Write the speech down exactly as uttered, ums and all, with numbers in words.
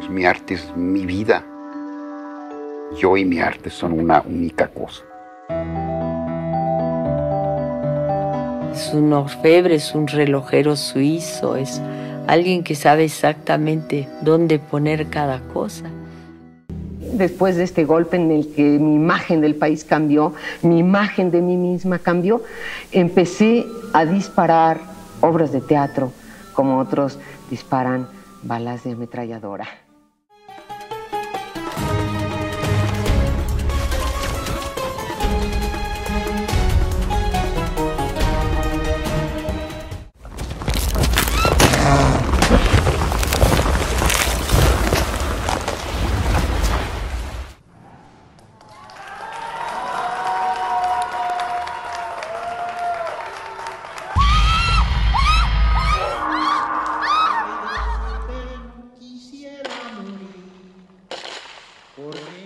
Pues mi arte es mi vida. Yo y mi arte son una única cosa. Es un orfebre, es un relojero suizo, es alguien que sabe exactamente dónde poner cada cosa. Después de este golpe en el que mi imagen del país cambió, mi imagen de mí misma cambió, empecé a disparar obras de teatro como otros disparan balas de ametralladora. Porque